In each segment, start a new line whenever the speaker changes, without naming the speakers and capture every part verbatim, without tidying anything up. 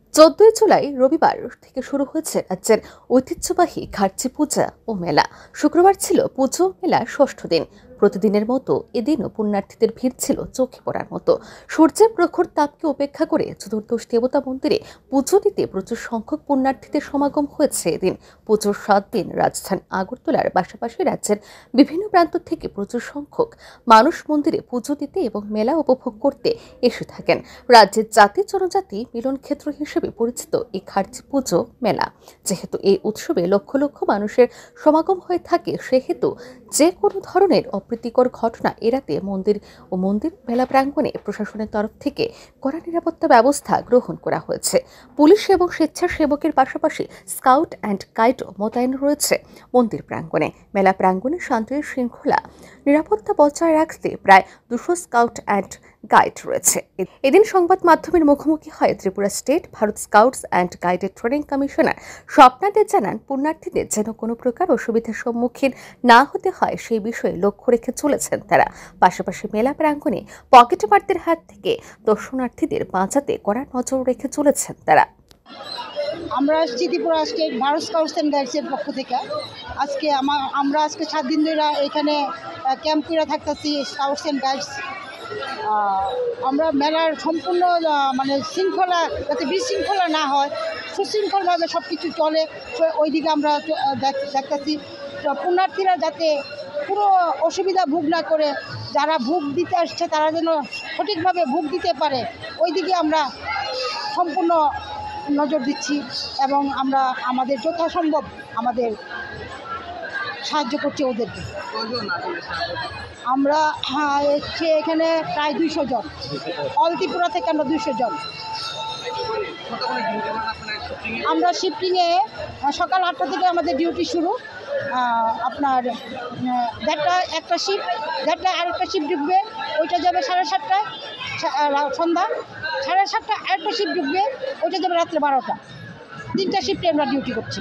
চোদ্দই জুলাই রবিবার থেকে শুরু হয়েছে রাজ্যের ঐতিহ্যবাহী ঘাটচি পূজা ও মেলা। শুক্রবার ছিল পুজো মেলা ষষ্ঠ দিন। প্রতিদিনের মতো এদিনও পুণ্যার্থীদের ভিড় ছিল চোখে পড়ার মতো। সূর্যের প্রখর তাপকে উপেক্ষা করে চতুর্দশ দেবতা মন্দিরে পুজো দিতে প্রচুর সংখ্যক পুণ্যার্থীদের সমাগম হয়েছে এদিন। পুজোর সাত দিন রাজধানী আগরতলার পাশাপাশি রাজ্যের বিভিন্ন প্রান্ত থেকে প্রচুর সংখ্যক মানুষ মন্দিরে পুজো দিতে এবং মেলা উপভোগ করতে এসে থাকেন। রাজ্যের জাতি জনজাতি মিলন ক্ষেত্র হিসেবে পরিচিত এই ঘাটচি পুজো মেলা। যেহেতু এই উৎসবে লক্ষ লক্ষ মানুষের সমাগম হয়ে থাকে, সেহেতু যে কোনো ধরনের অপ্রীতিকর ঘটনা এড়াতে মন্দির ও মন্দির মেলা প্রাঙ্গণে প্রশাসনের তরফ থেকে কড়া নিরাপত্তা ব্যবস্থা গ্রহণ করা হয়েছে। পুলিশ এবং স্বেচ্ছাসেবকের পাশাপাশি স্কাউট অ্যান্ড গাইডও মোতায়েন রয়েছে মন্দির প্রাঙ্গণে। মেলা প্রাঙ্গণে শান্তি শৃঙ্খলা নিরাপত্তা বজায় রাখতে প্রায় দুশো স্কাউট অ্যান্ড গাইড রয়েছে। এদিন সংবাদ মাধ্যমের মুখোমুখি হয় Tripura state Bharat scouts and গাইডের ট্রেনিং কমিশনার স্বপ্না দে। জানান, পুণ্যার্থীদের যেন কোনো প্রকার অসুবিধার সম্মুখীন না হতে হয় সেই বিষয়ে লক্ষ্য রেখে চলেছেন তারা। পাশাপাশি মেলা প্রাঙ্গণে পকেটমারদের হাত থেকে দর্শনার্থীদের বাঁচাতে কড়া নজর রেখে চলেছেন তারা।
আমরা আসছি Tripura state Bharat scouts and গাইডসের পক্ষ থেকে। আজকে আমার আমরা আজকে সাত দিন ধরে এখানে ক্যাম্প করে থাকতেছি স্কাউটস অ্যান্ড গাইডস। আমরা মেলার সম্পূর্ণ মানে শৃঙ্খলা যাতে বিশৃঙ্খলা না হয়, সুশৃঙ্খলভাবে সব কিছু চলে ওইদিকে আমরা দেখতেছি। পুণ্যার্থীরা যাতে পুরো অসুবিধা ভোগ না করে, যারা ভোগ দিতে আসছে তারা যেন সঠিকভাবে ভোগ দিতে পারে, ওইদিকে আমরা সম্পূর্ণ নজর দিচ্ছি এবং আমরা আমাদের যথাসম্ভব আমাদের সাহায্য করছি ওদেরকে। আমরা হচ্ছে এখানে প্রায় দুইশো জন, অল ত্রিপুরা থেকে আমরা দুইশো জন। আমরা শিফটিংয়ে সকাল আটটা থেকে আমাদের ডিউটি শুরু। আপনার দেড়টা একটা শিফট, দেড়টা আরেকটা শিফট ঢুকবে, ওইটা যাবে সাড়ে সাতটায় সন্ধ্যা, সাড়ে সাতটা আরেকটা শিফট ঢুকবে, ওইটা যাবে রাত্রে বারোটা। তিনটা শিফটে আমরা ডিউটি করছি।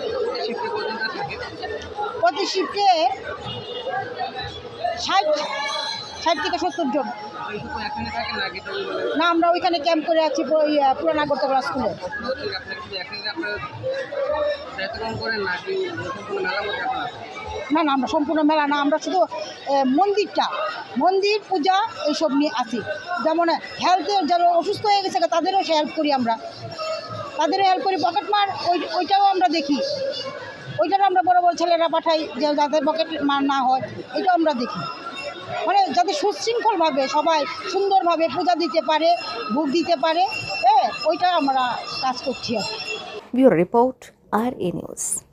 প্রতি শিফটে ষাট ষাট থেকে সত্তর জন। না, আমরা ওইখানে ক্যাম্প করে আছি পুরান আগরতলা স্কুলে। না না, আমরা সম্পূর্ণ মেলা না, আমরা শুধু মন্দিরটা মন্দির পূজা এইসব নিয়ে আছি। যেমন হেলথের যারা অসুস্থ হয়ে গেছে তাদেরও হেল্প করি, আমরা তাদেরও হেল্প করি। পকেটমার ওই ওইটাও আমরা দেখি, ওইটারও আমরা বড় বড় ছেলেরা পাঠাই যে যাতে পকেট মার না হয়, এটাও আমরা দেখি। মানে যাতে সুশৃঙ্খলভাবে সবাই সুন্দরভাবে পূজা দিতে পারে, ভোগ দিতে পারে, হ্যাঁ, ওইটা আমরা কাজ করছি।
ব্যুরো রিপোর্ট, আর এ নিউজ।